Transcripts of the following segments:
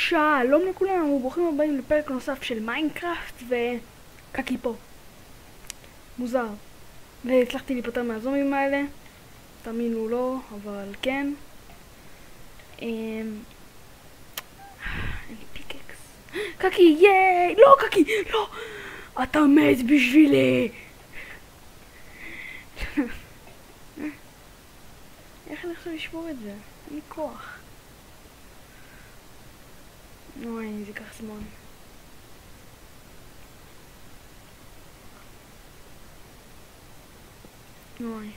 שלום לכולם וברוכים הבאים לפרק נוסף של מיינקראפט וקקי פה. מוזר. והצלחתי להיפטר מהזומים האלה. תאמינו לא, אבל כן. אין פיקקס. קקי, ייי! לא קקי! לא! אתה מת בשבילי! איך אני עכשיו לשבור את זה? אין לי כוח. אוי, זה ייקח זמן. אוי.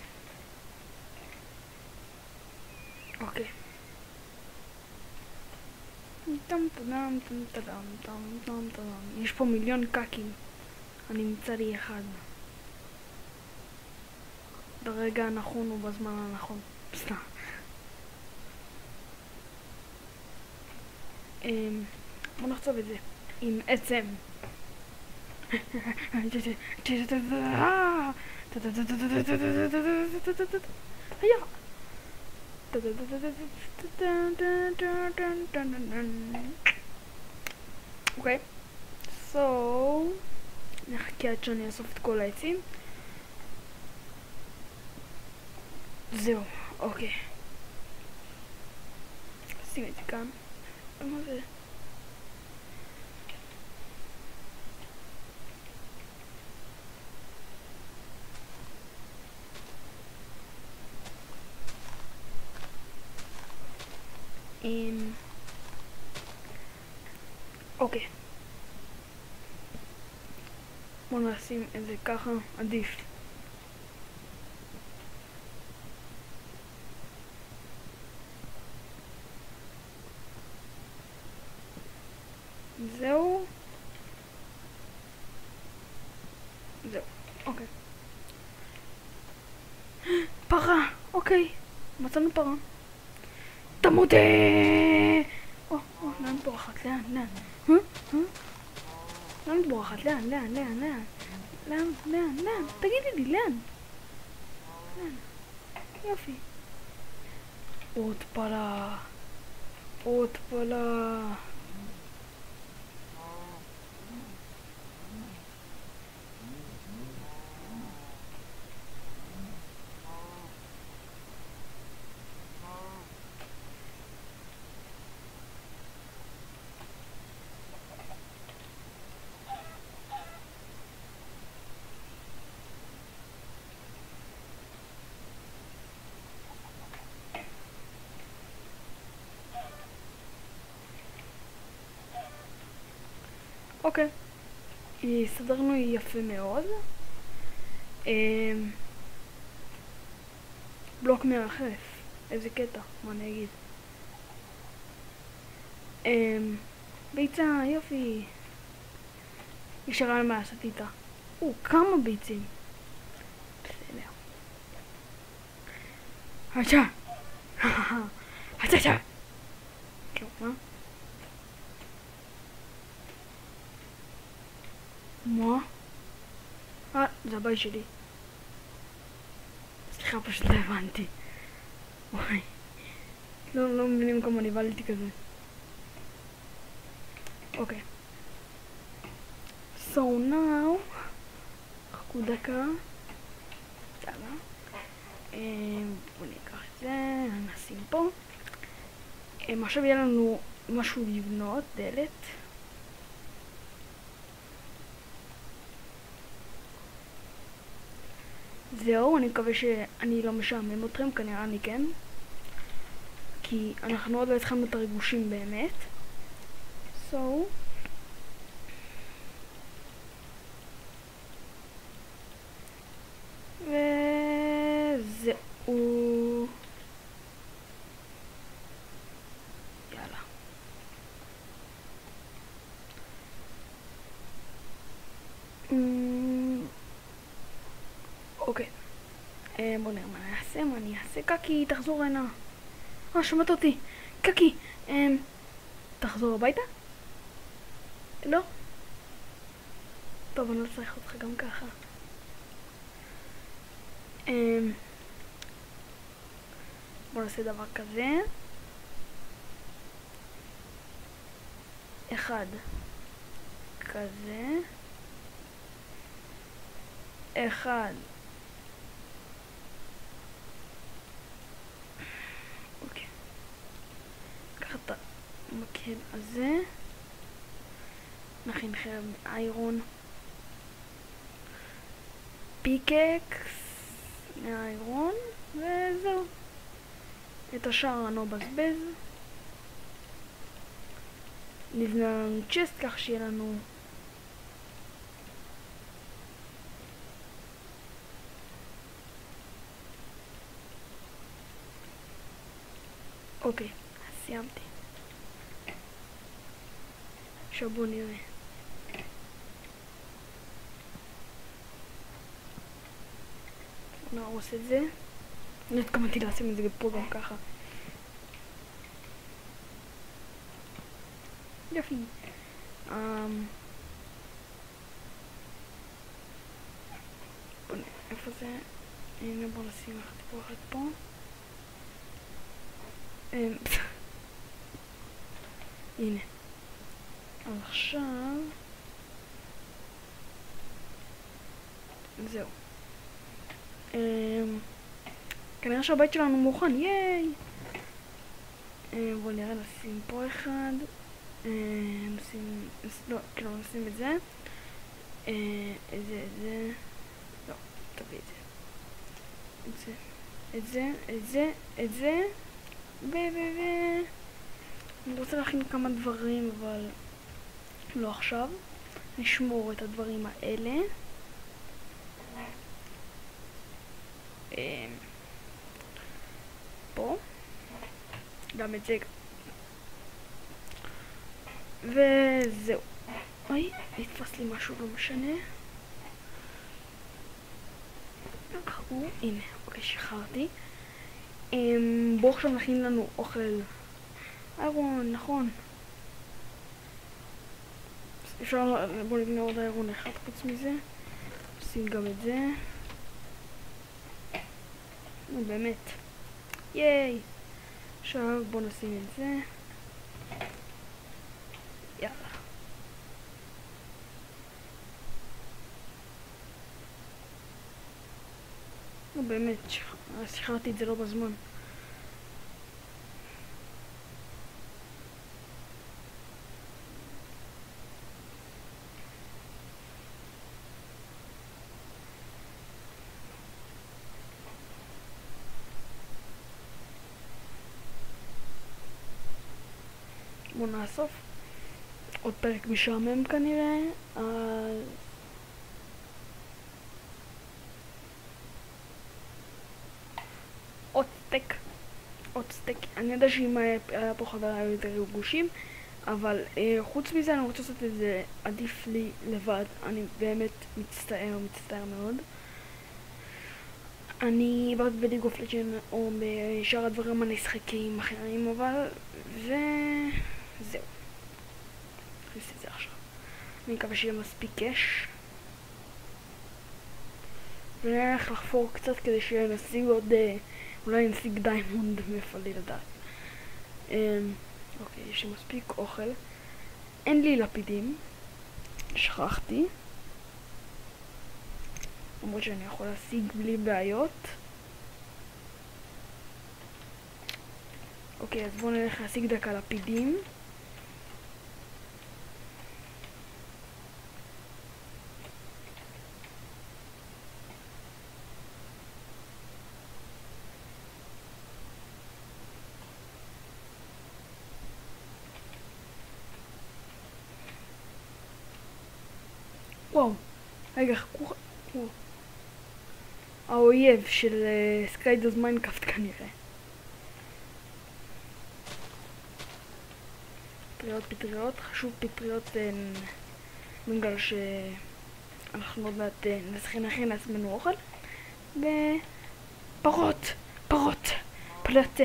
אוקיי. יש פה מיליון קקים. אני אמצא לי אחד. ברגע הנכון ובזמן הנכון. סתם. בוא נחצוב את זה עם עצם. היה. אוקיי. So נחכה עד שאני אאסוף את כל העצים. זהו, אוקיי. שים את זה כאן. מה זה? אוקיי. בוא נשים את זה ככה, עדיף. זהו. זהו, אוקיי. פרה, אוקיי. מצאנו פרה. תמותה! לאן בורחת? לאן? לאן בורחת? לאן? תגידי לי, לאן? יופי. עוד פרה. אוקיי. סדרנו יפה מאוד. בלוק מרחף. איזה קטע, מה אני אגיד. ביצה, יופי. נשארה מה לעשות איתה. כמה ביצים. בסדר. הצ'ה. הצ'ה. מה? מה? זה הבית שלי. סליחה, פשוט לא הבנתי. וואי. לא מבינים כמה נבלתי כזה. אוקיי. So now, חכו דקה. יאללה. בוא ניקח את זה, נשים פה. עכשיו יהיה לנו משהו לבנות, דלת. זהו, אני מקווה שאני לא משעמם אתכם, כנראה אני כן. כי אנחנו עוד לא התחלנו את הריגושים באמת. So וזהו. יאללה. אוקיי. בוא נראה מה אני אעשה. קקי, תחזור הנה. שמעת אותי. קקי, תחזור הביתה? לא? טוב, אני לא צריך אותך גם ככה. בוא נעשה דבר כזה. אחד כזה, אחד, אוקיי, קח את המקל הזה, נכין חרב מאיירון, פיקקס מאיירון, וזהו. את השאר אני לא בזבז. נבנה לנו צ'סט כך שיהיה לנו אוקיי, סיימתי. עכשיו בואו נראה. נהרוס את זה. אני התכוונתי לשים את זה פה גם ככה. יופי. איפה זה? הנה בואו נשים אחת פה, אחת פה. הנה. אז עכשיו זהו. כנראה שהבית שלנו מוכן, ייי! בואו נראה, נשים פה אחד. נשים, לא, כאילו נשים את זה. את זה. לא, תביא את זה. את זה. אני רוצה להכין כמה דברים, אבל לא עכשיו. נשמור את הדברים האלה. פה. גם את זה. וזהו. אוי, נתפס לי משהו, לא משנה. הנה, אוקיי, שחררתי. בואו עכשיו נכין לנו אוכל. איירון, נכון. אפשר, בואו נבנה עוד איירון אחד חוץ מזה. נשים גם את זה. נו, באמת. ייי! עכשיו בואו נשים את זה. יאללה. נו, באמת, שחררתי את זה לא בזמן. בואו נאסוף. עוד פרק משעמם כנראה. עוד סטייק. אני יודע שאם היה פה חבר היו יותר רגושים, אבל חוץ מזה אני רוצה לעשות את זה עדיף לי לבד. אני באמת מצטער מאוד. אני בעד בליג אוף לג'נד או בשאר הדברים המשחקים אחרים, אבל וזהו. נכניס את זה עכשיו. אני מקווה שיהיה מספיק אש. ואני הולך לחפור קצת כדי שנשיג עוד, אולי נשיג דיימונד, מאיפה לי לדעת. אוקיי, יש לי מספיק אוכל. אין לי לפידים. שכחתי. למרות שאני יכול להשיג בלי בעיות. אוקיי, אז בואו נלך להשיג דקה לפידים. וואו, רגע, חכו. האויב של סקיידרס מיינקראפט כנראה. פטריות, חשוב פטריות בגלל שאנחנו עוד מעט נכין לעצמנו אוכל. ופרות, פלוט,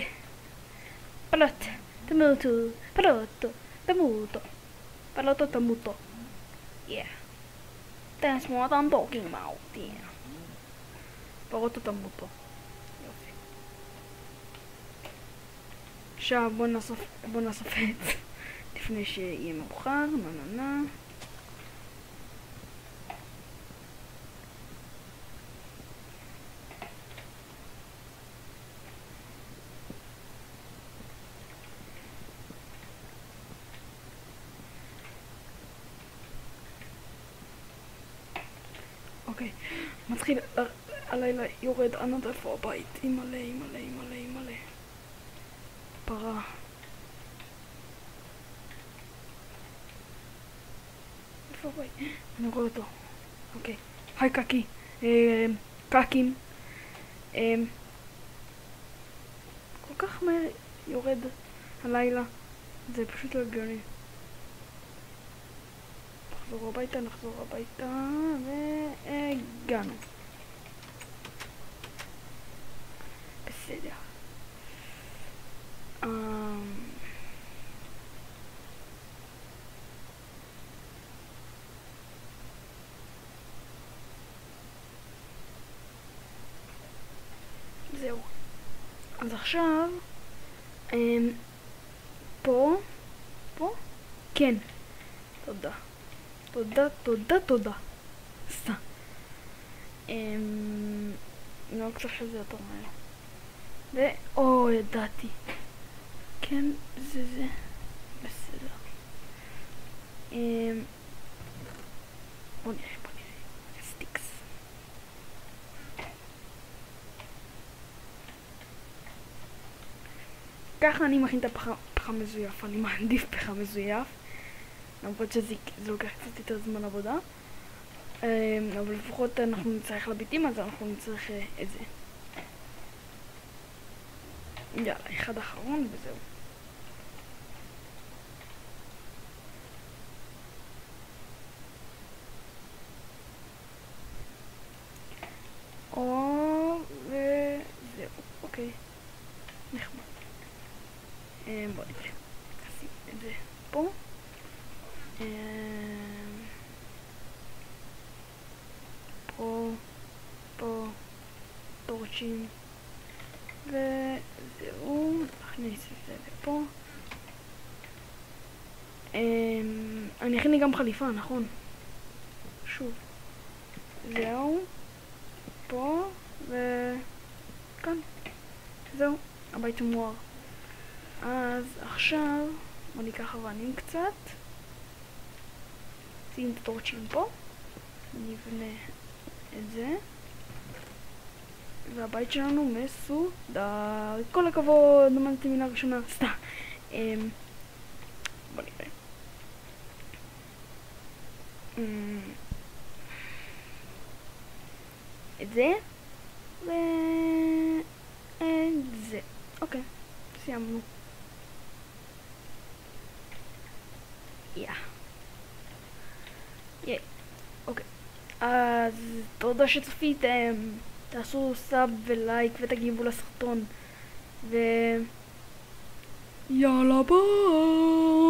תמותו. Yeah. That's what I'm talking about. Yeah. פרות תמותו. יופי. עכשיו בוא נאסוף עץ. לפני שיהיה מאוחר. נה. אוקיי, מתחיל, הלילה יורד עד איפה הבית, מלא. פרה. איפה הבית? אני רואה אותו. אוקיי, היי קקי. קקים. כל כך מהר יורד הלילה, זה פשוט לא הגיוני. נחזור הביתה, והגענו. בסדר. זהו. אז עכשיו, פה, כן. תודה. סתם. לא חושב שזה יותר מהר. ידעתי. כן, זה. בסדר. בוא נראה. סטיקס. ככה אני מכין את הפחם מזויף. אני מעדיף פחם מזויף. למרות שזה לוקח קצת יותר זמן עבודה. אבל לפחות אנחנו נצטרך לביטים, אז אנחנו נצטרך את זה. יאללה, אחד אחרון וזהו. וזהו, אוקיי. נחמד. בוא נראה. נשים את זה פה. פה טורצ'ים וזהו, נכניס את זה לפה. אני אכין לי גם חליפה, נכון? שוב, זהו, פה וכאן, זהו, הבית מואר. אז עכשיו בוא ניקח אבנים קצת, שים את הטורצ'ים פה, נבנה את זה, והבית שלנו מסודר. כל הכבוד, למדתי מילה ראשונה, סתם. בוא נראה. את זה ואת זה. אוקיי, סיימנו. אוקיי, אז תודה שצפיתם. תעשו סאב ולייק ותגיבו לסרטון, ויאללה ביי.